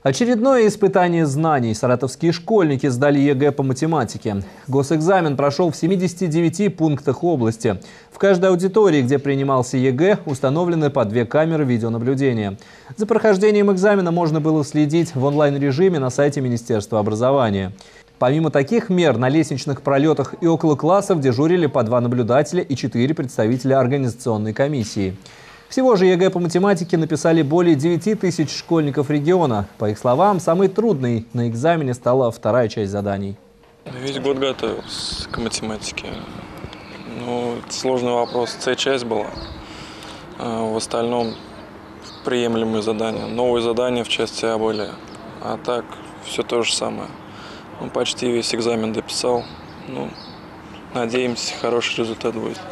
Очередное испытание знаний. Саратовские школьники сдали ЕГЭ по математике. Госэкзамен прошел в 79 пунктах области. В каждой аудитории, где принимался ЕГЭ, установлены по 2 камеры видеонаблюдения. За прохождением экзамена можно было следить в онлайн-режиме на сайте Министерства образования. Помимо таких мер, на лестничных пролетах и около классов дежурили по 2 наблюдателя и 4 представителя организационной комиссии. Всего же ЕГЭ по математике написали более 9 тысяч школьников региона. По их словам, самой трудной на экзамене стала вторая часть заданий. Весь год готовился к математике. Ну, сложный вопрос. С-часть была. В остальном приемлемые задания. Новые задания в части А были. А так все то же самое. Ну, почти весь экзамен дописал. Ну, надеемся, хороший результат будет.